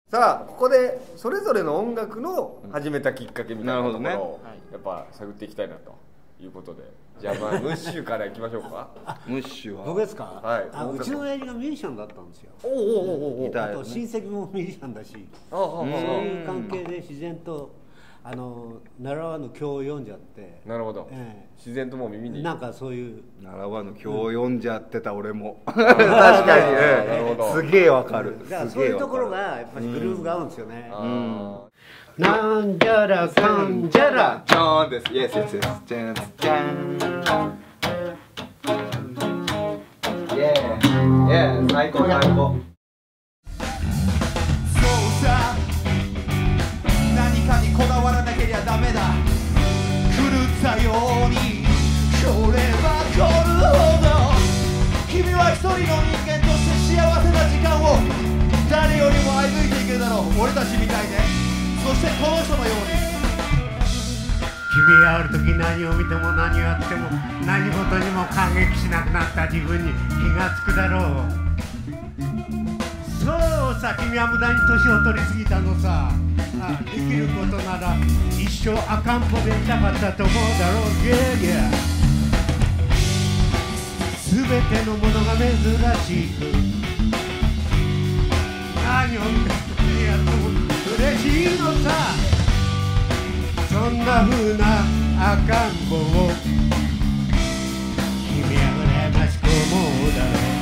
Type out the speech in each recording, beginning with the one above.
さあここでそれぞれの音楽の始めたきっかけみたいなところをやっぱ探っていきたいなということで、じゃあまあムッシュからいきましょうか。 ムッシュは僕ですか、 はい、 うちの親父がミュージシャンだったんですよ。 おおおあと親戚もミュージシャンだし、そういう関係で自然と習わぬ経を読んじゃって。 なるほど、自然ともう耳になんかそういう習わぬ経を読んじゃってた俺も確かになるほど、 すげえわかる。 だからそういうところがやっぱりグルーヴが合うんですよね。なんじゃらかんじゃらジョーンです。イエスイエスじゃんじゃん。イエー最高最高。 そうさ、何かにこだわらなけりゃダメだ。狂ったように来れば来るほど、君は一人の人間として幸せな時間を誰よりも歩いていけるだろう。俺たちみたいね。そしてこの人のように、 君がある時何を見ても何をやっても何事にも感激しなくなった自分に気がつくだろう。そうさ、君は無駄に年を取りすぎたのさ。できることなら一生赤ん坊でいたかったと思うだろう。すべてのものが珍しく、何を見てもやっても嬉しいのさ。そんな風な赤ん坊を君は羨ましく思うだろう。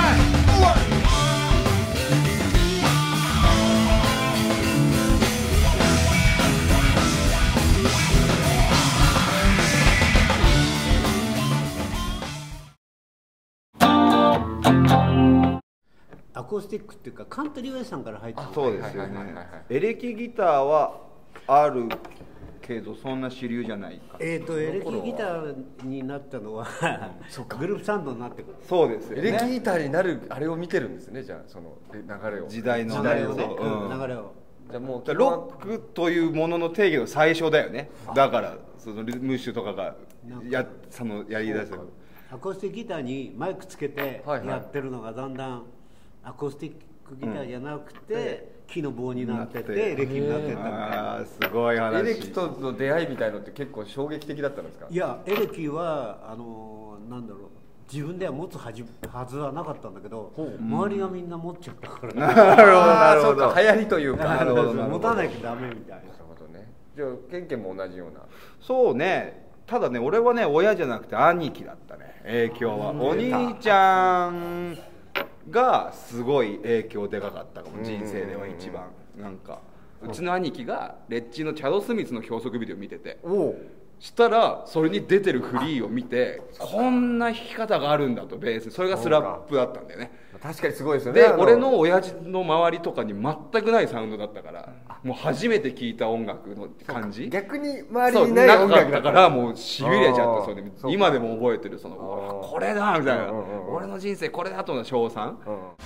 アコースティックっていうかカントリーウェイさんから入った。 そうですよね。エレキギターはあるけどそんな主流じゃないか。 エレキギターになったのはグループサウンドになってくる。 そうですよね。 エレキギターになるあれを見てるんですね。じゃあその流れを、 時代の流れをね、流れを。 じゃあもうロックというものの定義の最初だよね。だからそのムッシュとかがやりだす。 アコースティックギターにマイクつけてやってるのがだんだんアコースティックギターじゃなくて木の棒になってってエレキになってったみたいな。 すごい話。 エレキとの出会いみたいのって結構衝撃的だったんですか？ いや、エレキはなんだろう、自分では持つはずはなかったんだけど、周りがみんな持っちゃったから。 なるほどなるほど。 流行りというか、 なるほど持たなきゃダメみたいな。 なるほどね。じゃあケンケンも同じような。 そうね。ただね、俺はね親じゃなくて兄貴だったね。影響はお兄ちゃんがすごい影響でかかったかも。人生では一番。なんかうちの兄貴がレッチのチャド・スミスの教則ビデオ見てて、したらそれに出てるフリーを見て、こんな弾き方があるんだと。ベースそれがスラップだったんだよね。 確かにすごいですよね。 で俺の親父の周りとかに全くないサウンドだったから、もう初めて聴いた音楽の感じ。 逆に周りにない音楽だからもうしびれちゃって、それで今でも覚えてる。そのこれだみたいな、俺の人生これだとの称賛。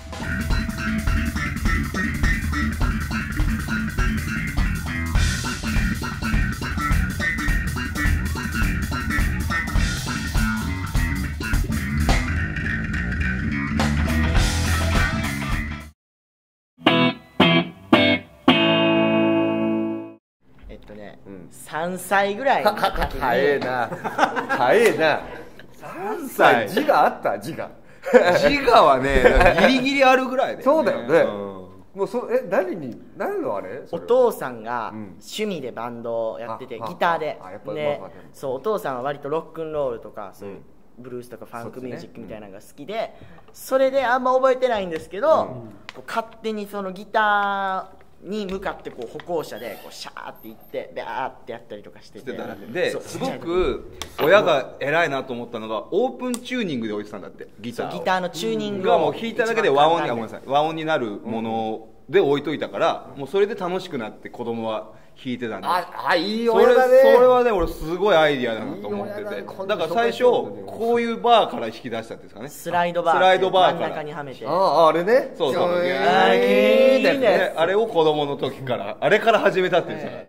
3歳ぐらいの時に早えな早えな。3歳字があった。字がはねギリギリあるぐらいで。 そうだよね。もう何のあれ？ お父さんが趣味でバンドをやってて、ギターで、そうお父さんは割とロックンロールとかそういうブルースとかファンクミュージックみたいなのが好きで、それであんま覚えてないんですけど、勝手にそのギターに向かってこう歩行者でこうシャーって行ってビャーってやったりとかしてて、 ですごく親が偉いなと思ったのがオープンチューニングで置いてたんだって。ギターのチューニングがもう弾いただけで和音になるもので置いといたから、もうそれで楽しくなって子供は弾いてたんで。 いい親だね。 それはね俺すごいアイディアだなと思ってて、だから最初こういうバーから引き出したんですかね。 スライドバー真ん中にはめて、 あれね。 そうそう、あれを子供の時からあれから始めたっていうんですよ。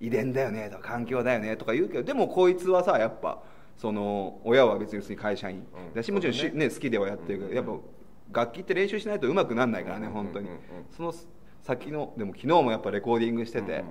遺伝だよねとか環境だよねとか言うけど、でもこいつはさやっぱその親は別に会社員だし、もちろんね好きではやってるけど、やっぱ楽器って練習しないと上手くならないからね本当に。その先のでも昨日もやっぱレコーディングしてて、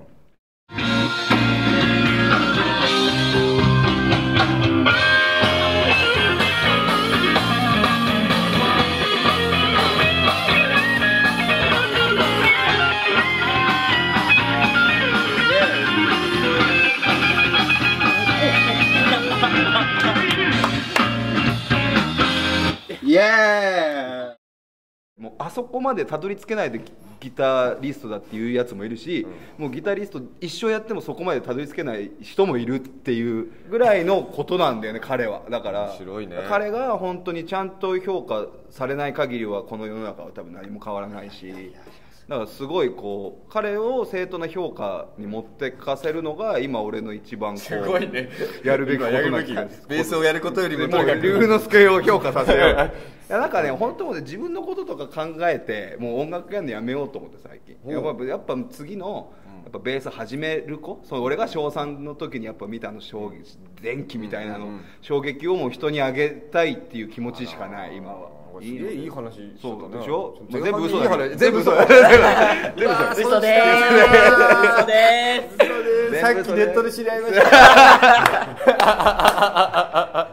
イエーイ。もうあそこまでたどり着けないでギタリストだっていうやつもいるし、もうギタリスト一生やってもそこまでたどり着けない人もいるっていうぐらいのことなんだよね彼は。だから面白いね。 彼が本当にちゃんと評価されない限りはこの世の中は多分何も変わらないし、だからすごいこう彼を正当な評価に持ってかせるのが今俺の一番こうすごいね、 やるべきことなんベースをやることよりももう龍之介を評価させよういやなんかね本当に自分のこととか考えてもう音楽やるのやめようと思って最近。やっぱ次のやっぱベース始める子、そう俺が小3の時にやっぱ見た電気みたいなの、衝撃をもう人にあげたいっていう気持ちしかない今は。 いい話しちゃったね。 そうでしょ。全部嘘だ。 全部嘘。 嘘でーす。嘘でーす。 さっきネットで知り合いました。